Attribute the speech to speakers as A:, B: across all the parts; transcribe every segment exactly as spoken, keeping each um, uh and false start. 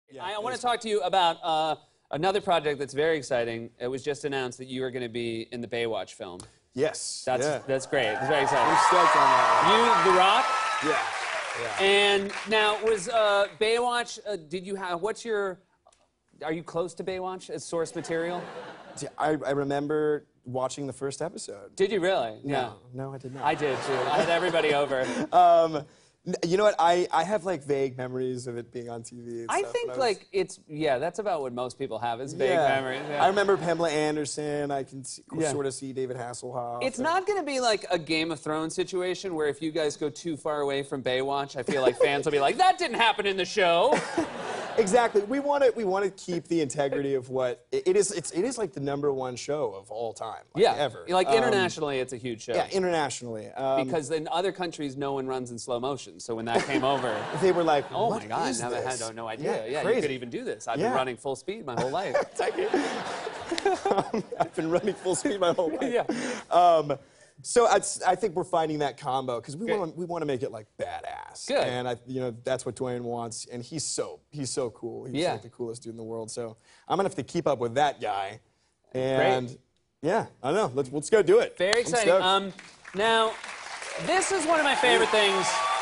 A: Yeah,
B: I want to talk to you about uh, another project that's very exciting. It was just announced that you are going to be in the Baywatch film.
A: Yes.
B: That's
A: yeah.
B: that's great. It's very exciting.
A: I'm stoked on that
B: You, The Rock.
A: one. Yeah. Yeah.
B: And now, was uh, Baywatch? Uh, did you have? What's your? Are you close to Baywatch as source material?
A: Yeah, I, I remember watching the first episode.
B: Did you really?
A: No, no, I did not.
B: I did too. I had everybody over.
A: Um, n- you know what? I, I have like vague memories of it being on T V. And
B: I
A: stuff
B: think
A: when was-
B: like it's yeah. That's about what most people have is vague
A: yeah.
B: memories. Yeah.
A: I remember Pamela Anderson. I can see,
B: Yeah.
A: sort of see David Hasselhoff.
B: It's
A: and-
B: not going to be like a Game of Thrones situation where if you guys go too far away from Baywatch, I feel like fans will be like, that didn't happen in the show.
A: Exactly. We want to we want to keep the integrity of what it, it is. It's it is like the number one show of all time. Like,
B: Yeah,
A: Ever.
B: like
A: Um,
B: internationally, it's a huge show.
A: Yeah, internationally. Um,
B: Because in other countries, no one runs in slow motion. So when that came over,
A: they were like,
B: oh
A: what
B: my God,
A: is
B: I had
A: this?
B: no, no idea. Yeah, you
A: crazy.
B: could even do this. I've
A: Yeah.
B: been running full speed my whole life.
A: um, I've been running full speed my whole life.
B: Yeah.
A: Um, so I, I think we're finding that combo because we
B: Good.
A: want to we want to make it like badass.
B: Good.
A: And I, you know, that's what Dwayne wants, and he's so he's so cool. He's
B: Yeah.
A: like the coolest dude in the world. So I'm gonna have to keep up with that guy. And
B: Great.
A: yeah, I don't know. Let's let's go do it.
B: Very
A: I'm
B: exciting.
A: stoked.
B: Um, now, this is one of my favorite things.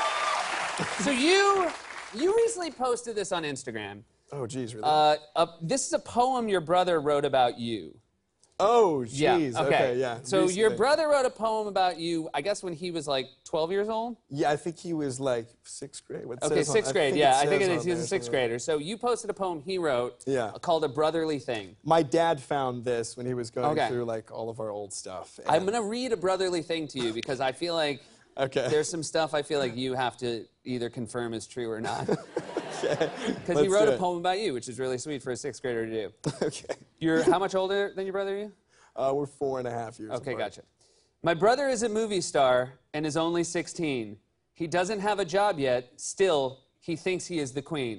B: So you you recently posted this on Instagram.
A: oh geez, really?
B: Uh, uh, this is a poem your brother wrote about you.
A: oh
B: Yeah.
A: jeez.
B: Okay.
A: okay. Yeah.
B: So your
A: Recently.
B: brother wrote a poem about you, I guess when he was like twelve years old?
A: Yeah, I think he was like sixth grade. What
B: Okay,
A: says on-
B: sixth
A: I
B: grade.
A: think
B: Yeah,
A: it
B: I think
A: says
B: it
A: on
B: is. He's
A: there
B: a sixth
A: somewhere.
B: grader. So you posted a poem he wrote
A: Yeah.
B: called A Brotherly Thing.
A: My dad found this when he was going
B: Okay.
A: through like all of our old stuff.
B: I'm
A: and-
B: going to read A Brotherly Thing to you because I feel like
A: Okay.
B: there's some stuff I feel like you have to either confirm is true or not.
A: Okay.
B: Because he
A: Let's
B: wrote
A: do
B: a
A: it.
B: poem about you, which is really sweet for a sixth grader to do.
A: Okay.
B: You're how much older than your brother are you?
A: Uh, we're four and a half years
B: Okay,
A: apart.
B: gotcha. My brother is a movie star and is only sixteen. He doesn't have a job yet. Still, he thinks he is the queen.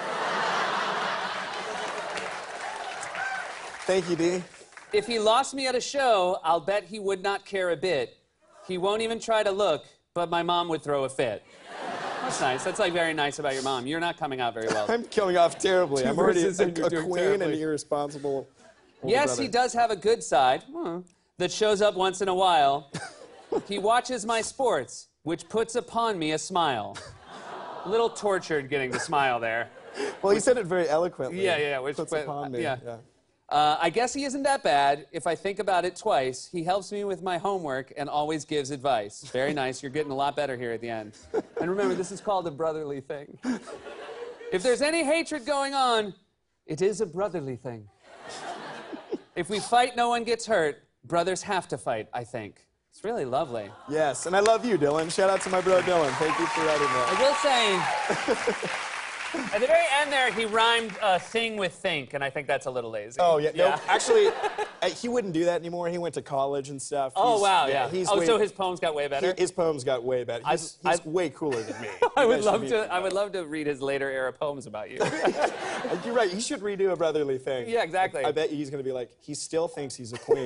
A: Thank you, Dee.
B: If he lost me at a show, I'll bet he would not care a bit. He won't even try to look, but my mom would throw a fit. That's nice. That's like very nice about your mom. You're not coming out very well.
A: I'm coming off terribly.
B: Two
A: I'm already a,
B: verses and you're
A: a
B: doing
A: queen and
B: terribly.
A: irresponsible. older
B: Yes,
A: brother.
B: he does have a good side hmm, that shows up once in a while. He watches my sports, which puts upon me a smile. A little tortured getting the smile there.
A: Well, he said it very eloquently.
B: Yeah, yeah, which
A: puts
B: but-
A: upon me.
B: yeah.
A: yeah.
B: Uh, I guess he isn't that bad. If I think about it twice, he helps me with my homework and always gives advice. Very nice. You're getting a lot better here at the end. And remember, this is called a brotherly thing. If there's any hatred going on, it is a brotherly thing. If we fight, no one gets hurt. Brothers have to fight, I think. It's really lovely.
A: Yes, and I love you, Dylan. Shout out to my bro, Dylan. Thank you for writing that.
B: I will say, at the very end there, he rhymed uh, thing with think, and I think that's a little lazy.
A: Oh, yeah. No, actually, uh, he wouldn't do that anymore. He went to college and stuff.
B: Oh,
A: He's-
B: wow, yeah.
A: He's
B: oh,
A: way,
B: so his poems got way better?
A: he- his poems got way better.
B: I-
A: He's, he's
B: I-
A: way cooler than me.
B: I
A: You
B: would
A: guys should
B: love
A: meet
B: to.
A: him.
B: I would love to read his later era poems about you.
A: You're right. He should redo a brotherly thing.
B: Yeah, exactly.
A: I bet he's going to be like, he still thinks he's a queen.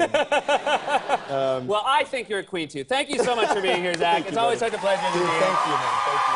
B: Well, I think you're a queen too. Thank you so much for being here, Zach.
A: Thank
B: It's
A: you,
B: always
A: buddy.
B: such a pleasure to
A: Dude,
B: be here.
A: thank you, man. Thank you.